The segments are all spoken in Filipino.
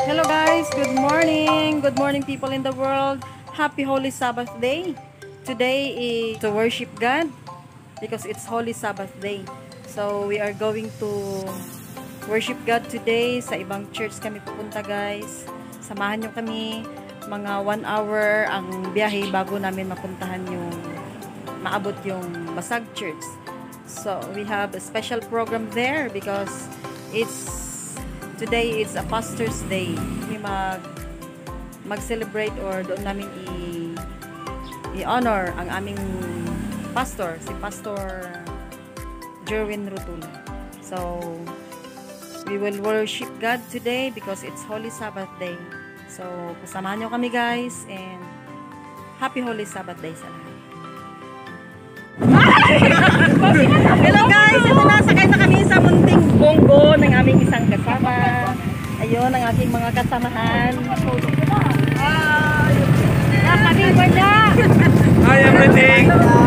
Hello guys, good morning. Good morning people in the world. Happy Holy Sabbath Day. Today is to worship God because it's Holy Sabbath Day. So we are going to worship God today. Sa ibang church kami pupunta guys. Samahan nyo kami. Mga 1 hour ang biyahe bago namin mapuntahan yung maabot yung Basag Church. So we have a special program there because today is a Pastor's Day. Kami mag-celebrate or doon namin i-honor ang aming pastor, si Pastor Jerwin Rutula. So we will worship God today because it's Holy Sabbath Day. So kasamahan nyo kami guys and Happy Holy Sabbath Day sa lahat. Hello guys, ito na, sakay na kami sa munting bonggo ng aming isang kasama. Ayun ang aking mga kasamahan. Hi everything!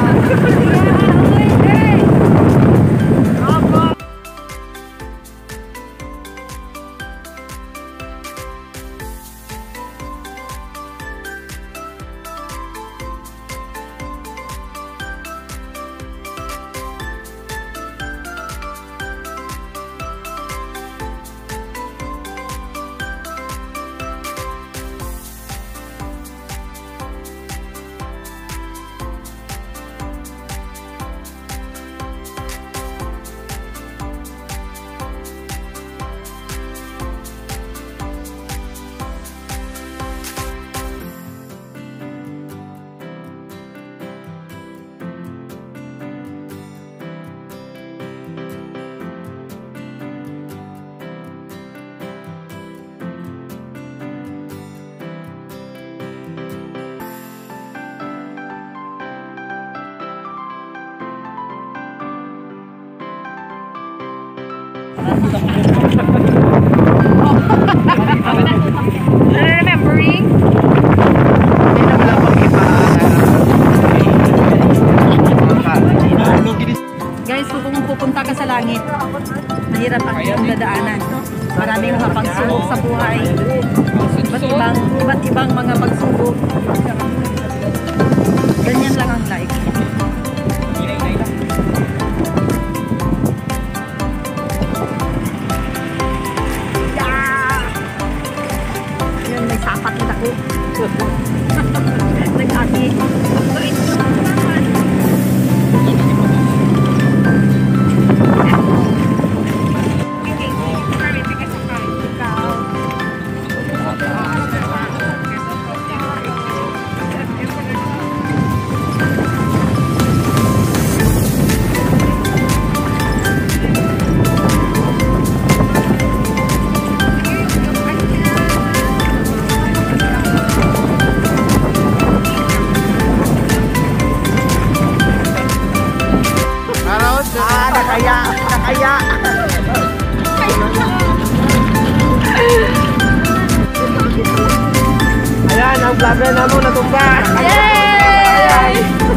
Remembering? Guys, kung pupunta ka sa langit, mahirap ang iyong dadaanan. Maraming mga pagsubok sa buhay. Iba't ibang mga pagsubok. Ganyan lang ang life. Yan, may sapat na ako. Nag-aki. Nakaya. Ayan, ang vlogger na mo natumba! Yay!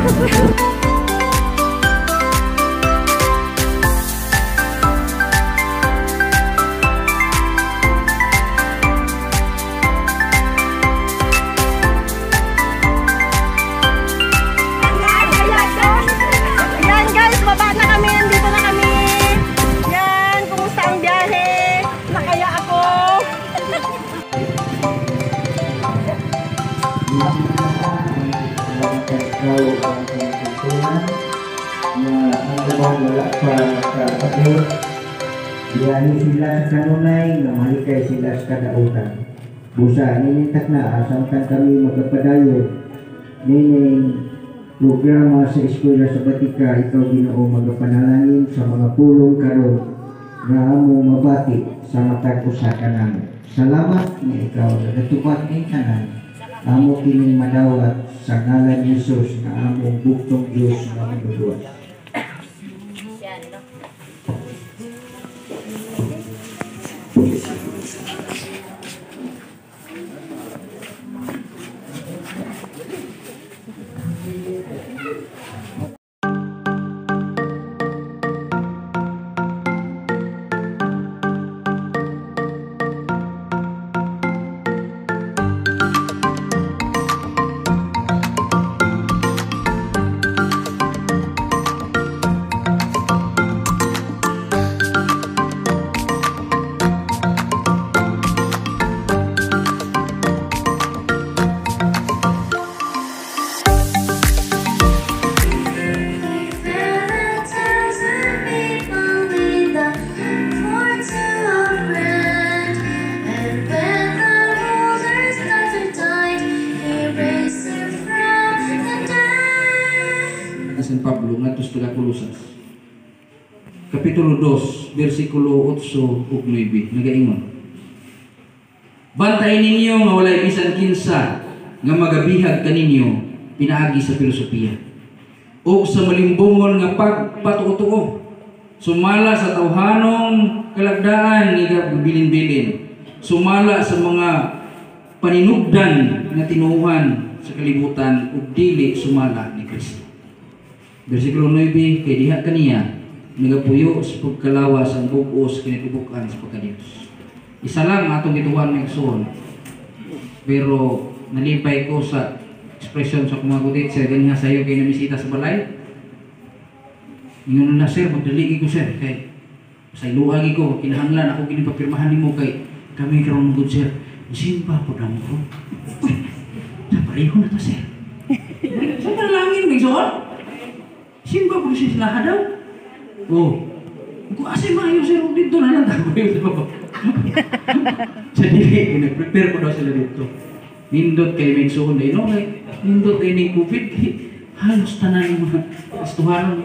Yan guys, baba na kami. Dito na kami. Yan, kumusta ang biyahe? Nakaya ako. Wala pa sa pagyo. Biyahe sila sa kanunay, namalikay sila sa kadautan. Busa, ninintak na, asamkan kami magkapadayon. Nining programa sa eskwela sa Batika, ikaw Ginoo magapanalangin sa mga pulong karon na amo mabati sa matag usa kanang. Salamat nga ikaw nagatupad ning tanan. Amo kining madawat sa ngalan ni Jesus na among buktong Dios nga magluwas. Kapitulo 2, versikulo 8 ug 9, nagaingon. Bantayan ninyo nga walay bisan kinsa nga magabihag kaninyo pinaagi sa filosofiya o sa malimbungon nga pagpatuo-tuo, sumala sa tawhanong kalagdaan nga bilin-bilin, sumala sa mga paninugdan nga tinuhan sa kalibutan ug dili sumala ni Kristo. Versikulo 9, kay diha kaniya nagapuyo sa pagkalawas ang bug-os kinatibukan sa pagkadiyos. Isa lang atong gituhan ng igsoon, pero nalipay ko sa expression sa kumagutit sir, ganyan sa'yo kayo namisita sa balay. Ngayon na sir, magdaligi ko sir, kay sa iluagi ko, kinahanglan ako ginipapirmahan ni mo kay kami karoon good sir. Simba po damo ko. Uy, sa pareho na to sir. Sa talangin, may soon? Simba po siya sila daw. Oh, kung asay maayo sir, dito na lang tayo sa baba. Sa dili, nag-prepare ko daw sila dito. Nindot kay may suon na ino, nindot ay ni COVID, halos tanan yung mga kastuharon.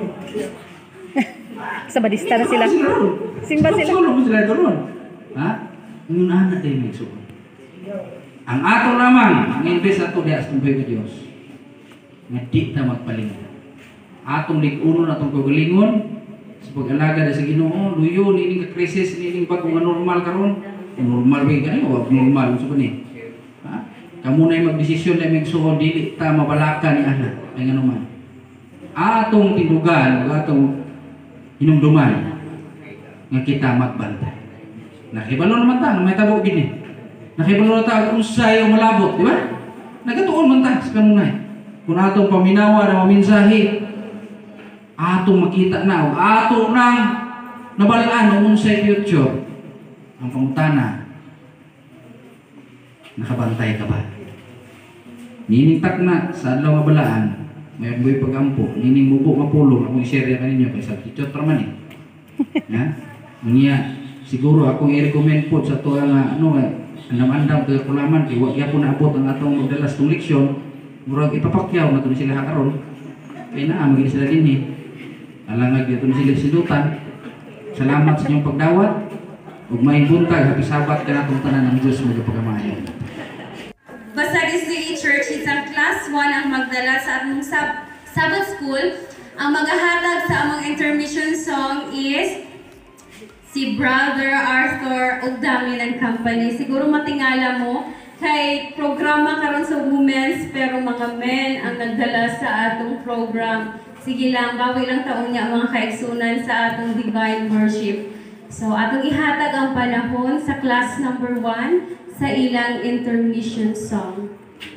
Sa badista na sila. Simba sila. Solo mo sila doon. Ha? Ngunahan na tayo may suon. Ang ato lamang, ang invest ato di as tumpay ko Diyos, nga di ta magpalingon. Atong lig-uno na itong kagalingon, sa pag-alaga na sa Ginoo, luyo, nining ka-krisis, nining bago nga normal karon. Normal ba yung ganyan? Huwag normal. Gusto ba ni? Kamu na yung magdesisyon na yung magsuon, dili ta mabalaka ni anak. Ay nga naman. Atong tindugan, atong hinumduman, nga kita magbantay. Nakibalo naman ta, may tabo gini. Nakibalo na ta, kung sayo malabot, di ba? Nagatuon man ta sa kanunay. Kung atong paminawa na maminsahi, atong makita na, ato nang nabalaan noong sa future, ang pangutana, nakabantay ka ba? Nining takna sa adlaw nga balaan, may boy pagampo, nining mubo mapulong, akong i-share kaninyo kay sa teacher traman eh. Ha? Niya siguro akong i-recommend po sa to nga ano andam-andam kay kulaman kay wa gyapon naabot ang atong magdalas tong leksyon, murag ipapakyaw na to sila karon. Kay naa maging sila dinhi. Alangag dito sila silutan. Salamat sa inyong pagdawat. Ug may buntag happy Sabat ka natong tanan ng Dios magapagamayon. Basag SDA Church, isang class 1 ang magdala sa atong Sabbath School. Ang maghahatag sa among intermission song is si Brother Arthur Ogdamin and Company. Siguro matingala mo kay programa karon sa women's pero mga men ang nagdala sa atong program. Sige lang, bawi lang taon niya ang mga kaigsunan sa atong divine worship. So atong ihatag ang panahon sa class number 1 sa ilang intermission song.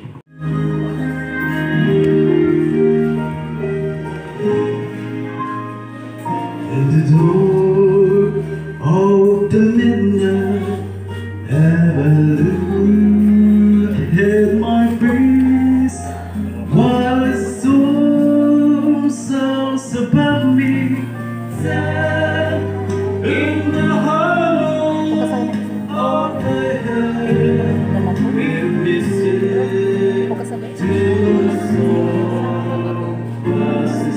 At the door of the midnight hallelujah held my breeze while the storm sounds about me sad in the hollow of the head it listens to the song was the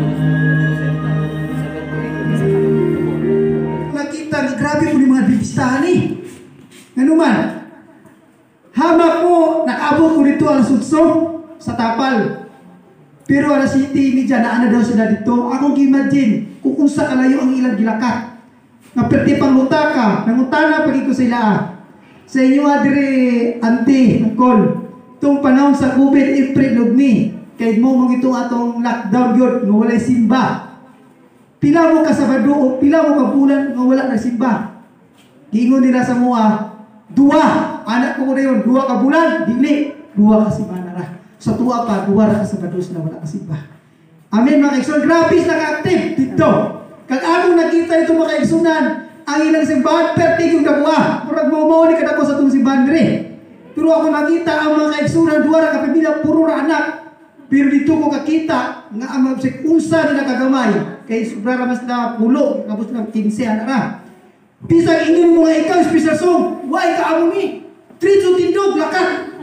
nakita ni grabe po ni mga bibistahan eh. Ano man, hamak mo, nakabot ko dito alas 8 sa Tapal. Pero alas 7 media na ano daw sila dito. Ako imagine kung unsa kalayo ang ilang gilakat. Nga perti pang lutaka, nangutana pagi ko sila. Sa inyo adire ante, angkol. Itong panahon sa COVID, April lugmi. Kaya mo mong itong atong lockdown yun, nga walay simba. Pila mo ka Sabado o pila mo ka bulan nga wala na simba. Giingon nila sa mua, 2, anak ko na yun, 2 ka bulan, dili, 2 ka simba na ra. Sa tuwa pa, 2 ra ka Sabado na wala ka simba. Amen mga kaigsunan, grabe naka-active dito. Kag among nakita ito mga kaigsunan, ang ilang simbahan, perti yung nabuha. Murag mo ni kadako sa itong simbahan dire. Pero ako nakita ang mga kaigsunan, 2 ra ka pamilya, puro ra anak. Pero dito ko kakita nga ang mga unsa nila kagamay kay sobra mas na pulo tapos na 15 anak ra. Bisag ingon mo nga ikaw special song, why ka amo ni? Tritso tindog lakat.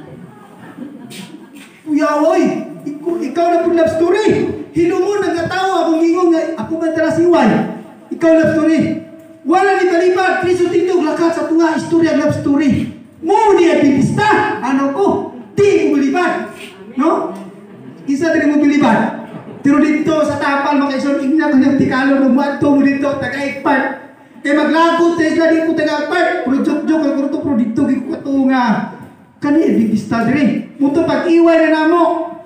Kuya oy, ikaw na pud love story. Hilumon nagatawa akong ingon nga ako man tara siway. Ikaw love story. Wala ni balibad, Kristo tindog lakat sa tunga istorya love story. Mo ni Adventista, ano ko, di mo bilibad. No? Isa din mo bilibad. Pero dito sa tapal, makaison, igna ko yung tikalo, lumato mo dito, taga-ekpart. Kaya maglagot, tayo di ko taga-ekpart. Pero jok-jok, pero dito, ko nga. Kani Adventista din. Muto pag-iway na namo.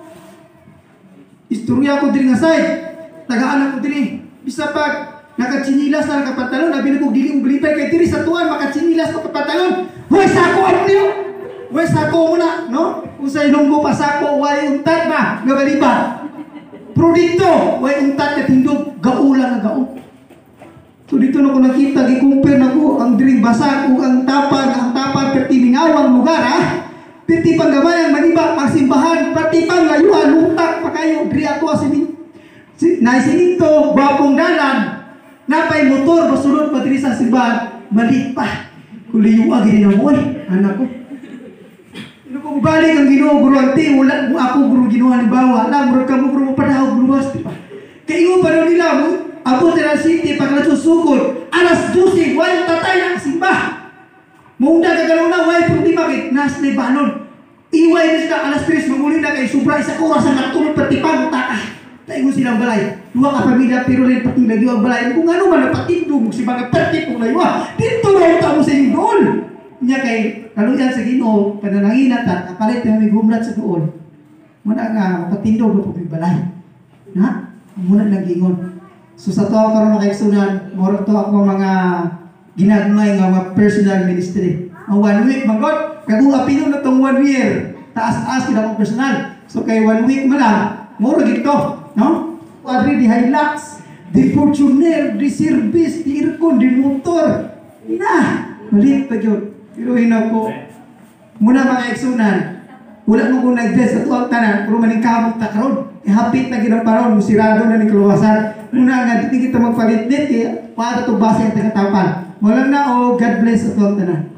Istorya ko din nga side. Taga-anak ko din. Bisa pag nakatsinilas na nakapantalon, nabi na kong dili mo bilibad, kaya diri sa tuwan, makatsinilas na kapantalon. Huwag sako ano niyo? Huwag sako muna, no? Kung sa ilunggo pa sako, huwag untat ba? Nabalibad. Pero dito, huwag untat na tindog, gaulang na gaul. So dito na ko nakita, gikumpir na ko, ang diring basak, o ang tapal, perti mingawang lugar, ha? Perti panggabayan, maniba, magsimbahan, perti pang layuan, lutak pa kayo, diri ato naisinito, bapong dalan, napay motor, basunod pa diri sa simbahan, maliit pa. Kuliyuwa, gini na mo anak ko. Ano kung balik ang Ginoo guru ante, wala mo ako guru Ginoo halimbawa, na murag ka mo guru padahog luwas, di ba? Kaya pa rin nila mo, Apo Tera City, pag nasusugod, alas 12, wala tatay na simba. Munda kagalaw na, wala problema kit, nas na banon. Iway na sila, alas 3, mamuli na kay subra, isa oras ang natulog, patipang utaka. Tayo silang balay. Dua ka pamilya, pero rin pati lagi ang balay. Kung ano man, napatindog, si mga pertipong laywa. Dito na ito mo sa yung doon. Niya kay, kaluyan sa Ginoo, pananangin at kapalit na may gumrat sa doon. Muna nga, mapatindog na po yung balay. Na? Muna lang gingon. So sa to ako mga kaigsunan, moro to ako mga ginagmay nga mga personal ministry. Ang 1 week, magod, kagong apino na itong 1 year. Taas-taas kita akong personal. So kay 1 week mo lang, moro dito. No? Padre di Hilux, di Fortuner, di service, di aircon, di motor. Na, malit pa yun. Pero ko, muna mga eksunan, wala mo kung nag-dress sa tuwang tanan, pero maningkamot ta karon. Hapit na ginaparon, musirado na ni kaluwasan. Muna nga, di kita magpalit-lit, kaya para ito basa yung taga-tapan. Walang na, oh, God bless sa tuwang tanan.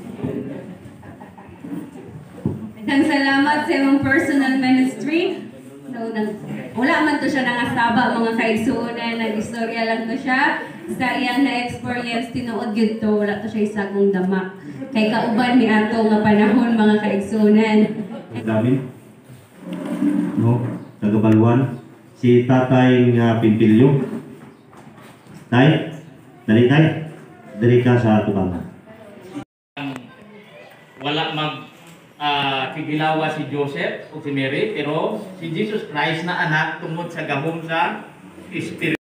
Daghang salamat sa imong personal ministry. So, wala man to siya nangasaba mga kaigsuonan, nag-istorya lang to siya. Sa iyang na-experience, tinuod yun to, wala to siya isagong damak. Kay kauban ni ato nga panahon mga kaigsuonan. Dami. No, tagabaluan. Si Tatay nga Pimpilyo. Tay, dali tay. Dali ka sa tubangan. Wala kigilawa si Joseph o si Mary, pero si Jesus Christ na anak tungod sa gahom sa Espiritu.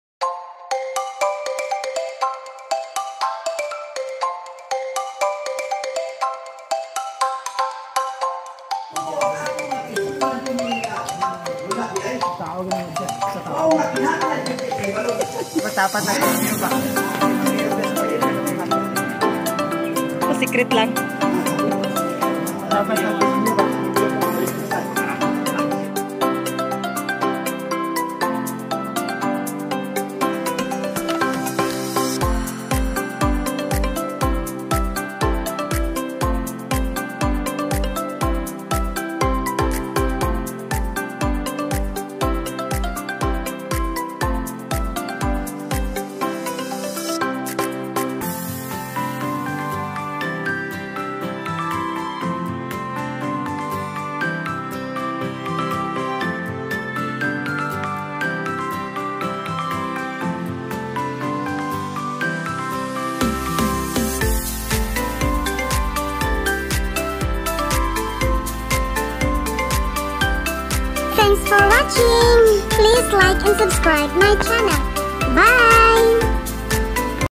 Secret lang. Thanks for watching. Please like and subscribe my channel. Bye.